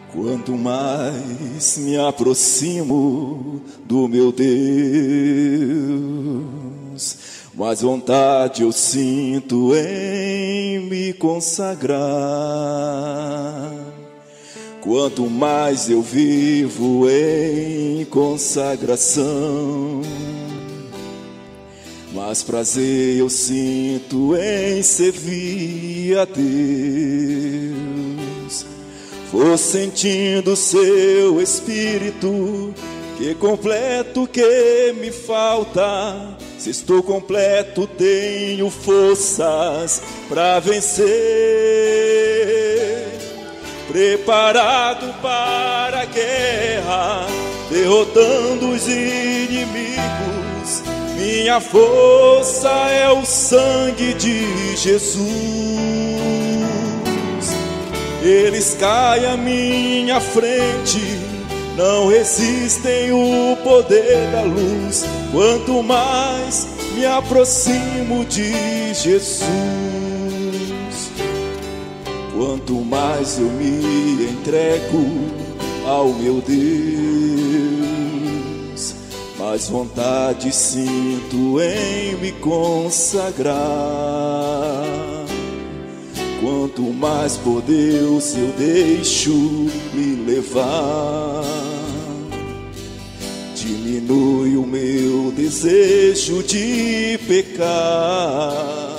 Quanto mais me aproximo do meu Deus, mais vontade eu sinto em me consagrar. Quanto mais eu vivo em consagração, mais prazer eu sinto em servir a Deus. Vou sentindo seu Espírito, que completo que me falta. Se estou completo, tenho forças para vencer. Preparado para a guerra, derrotando os inimigos. Minha força é o sangue de Jesus. Eles caem à minha frente, não resistem o poder da luz. Quanto mais me aproximo de Jesus, quanto mais eu me entrego ao meu Deus, mais vontade sinto em me consagrar. Quanto mais por Deus eu deixo me levar, diminui o meu desejo de pecar.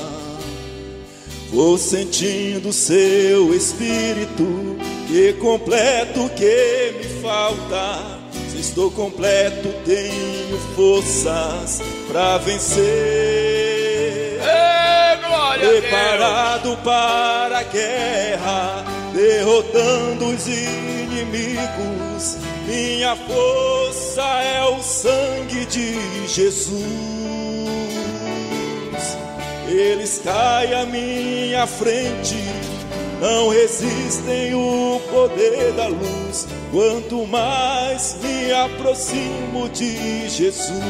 Vou sentindo seu Espírito, que completo que me falta. Se estou completo, tenho forças para vencer. Preparado para a guerra, derrotando os inimigos. Minha força é o sangue de Jesus. Eles caem à minha frente, não resistem o poder da luz. Quanto mais me aproximo de Jesus,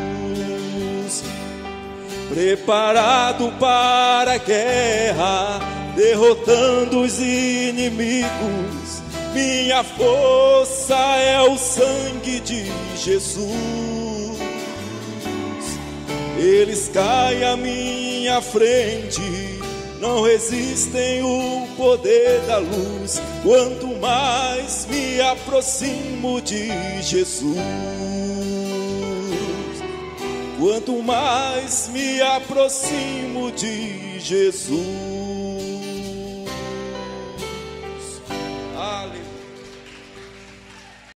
preparado para a guerra, derrotando os inimigos. Minha força é o sangue de Jesus. Eles caem à minha frente, não resistem o poder da luz. Quanto mais me aproximo de Jesus, quanto mais me aproximo de Jesus. Aleluia.